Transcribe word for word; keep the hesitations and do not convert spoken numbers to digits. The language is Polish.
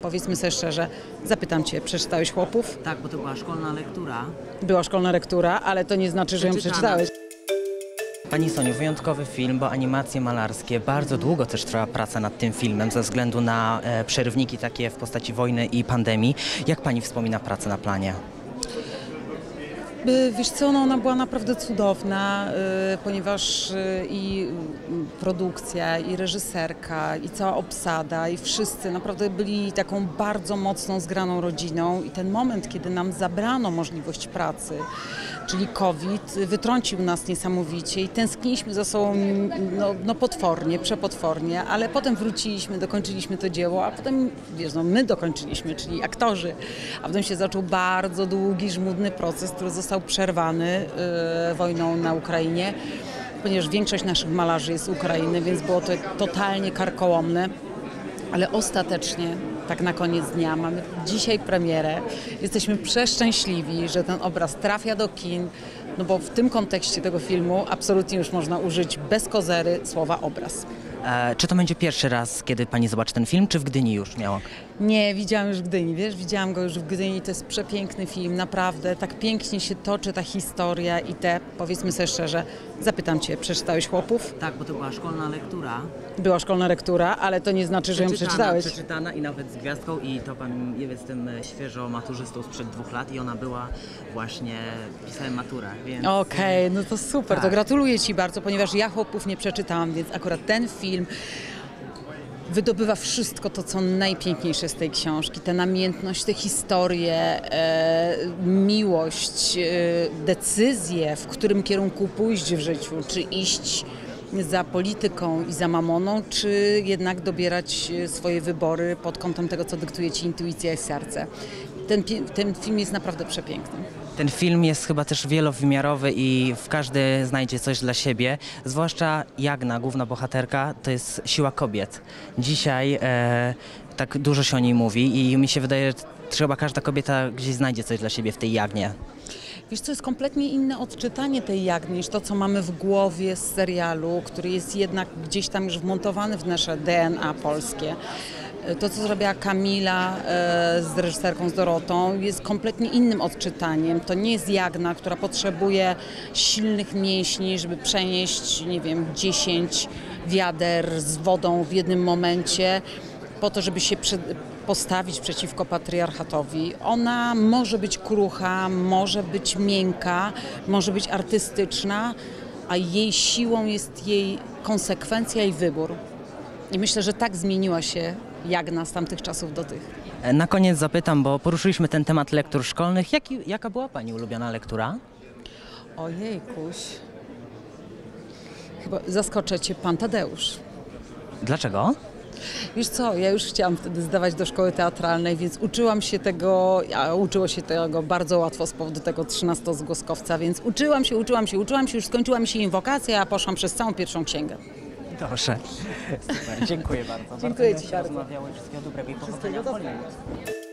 powiedzmy sobie szczerze, zapytam Cię, przeczytałeś Chłopów? Tak, bo to była szkolna lektura. Była szkolna lektura, ale to nie znaczy, że ją Przeczytana. przeczytałeś. Pani Soniu, wyjątkowy film, bo animacje malarskie. Bardzo długo też trwała praca nad tym filmem ze względu na e, przerywniki takie w postaci wojny i pandemii. Jak Pani wspomina pracę na planie? Y, Wiesz co, no ona była naprawdę cudowna, y, ponieważ y, i y, produkcja, i reżyserka, i cała obsada, i wszyscy naprawdę byli taką bardzo mocną, zgraną rodziną i ten moment, kiedy nam zabrano możliwość pracy, czyli COVID, wytrącił nas niesamowicie i tęskniliśmy za sobą no, no potwornie, przepotwornie, ale potem wróciliśmy, dokończyliśmy to dzieło, a potem, wiesz, no my dokończyliśmy, czyli aktorzy, a potem się zaczął bardzo długi, żmudny proces, który został przerwany y, wojną na Ukrainie, ponieważ większość naszych malarzy jest z Ukrainy, więc było to totalnie karkołomne, ale ostatecznie, tak na koniec dnia, mamy dzisiaj premierę. Jesteśmy przeszczęśliwi, że ten obraz trafia do kin, no bo w tym kontekście tego filmu absolutnie już można użyć bez kozery słowa obraz. E, czy to będzie pierwszy raz, kiedy Pani zobaczy ten film, czy w Gdyni już miała? Nie, widziałam już w Gdyni, wiesz, widziałam go już w Gdyni, to jest przepiękny film, naprawdę, tak pięknie się toczy ta historia i te, powiedzmy sobie szczerze, zapytam Cię, przeczytałeś Chłopów? Tak, bo to była szkolna lektura. Była szkolna lektura, ale to nie znaczy, że ją przeczytałeś. Przeczytana i nawet z gwiazdką i to Pan jest tym świeżo maturzystą sprzed dwóch lat i ona była właśnie, pisałem maturę, więc... Okej, okay, no to super, tak. To gratuluję Ci bardzo, ponieważ ja Chłopów nie przeczytałam, więc akurat ten film wydobywa wszystko to, co najpiękniejsze z tej książki. Tę namiętność, tę historię, e, miłość, e, decyzję, w którym kierunku pójść w życiu, czy iść za polityką i za mamoną, czy jednak dobierać swoje wybory pod kątem tego, co dyktuje Ci intuicja i serce. Ten, ten film jest naprawdę przepiękny. Ten film jest chyba też wielowymiarowy i w każdy znajdzie coś dla siebie, zwłaszcza Jagna, główna bohaterka, to jest siła kobiet. Dzisiaj e, tak dużo się o niej mówi i mi się wydaje, że chyba każda kobieta gdzieś znajdzie coś dla siebie w tej Jagnie. Wiesz co, jest kompletnie inne odczytanie tej Jagny niż to, co mamy w głowie z serialu, który jest jednak gdzieś tam już wmontowany w nasze D N A polskie. To, co zrobiła Kamila e, z reżyserką, z Dorotą, jest kompletnie innym odczytaniem. To nie jest Jagna, która potrzebuje silnych mięśni, żeby przenieść, nie wiem, dziesięć wiader z wodą w jednym momencie, po to, żeby się przed, postawić przeciwko patriarchatowi. Ona może być krucha, może być miękka, może być artystyczna, a jej siłą jest jej konsekwencja i wybór. I myślę, że tak zmieniła się Jagna z tamtych czasów do tych. Na koniec zapytam, bo poruszyliśmy ten temat lektur szkolnych. Jaki, jaka była Pani ulubiona lektura? Ojej, kuś. Chyba zaskoczę Cię, Pan Tadeusz. Dlaczego? Wiesz co, ja już chciałam wtedy zdawać do szkoły teatralnej, więc uczyłam się tego, a uczyło się tego bardzo łatwo z powodu tego trzynastozgłoskowca, więc uczyłam się, uczyłam się, uczyłam się, już skończyła mi się inwokacja, a poszłam przez całą pierwszą księgę. Proszę. Super, dziękuję bardzo. Dziękuję bardzo Ci bardzo. Wszystkiego dobrego i powodzenia w Hollywood.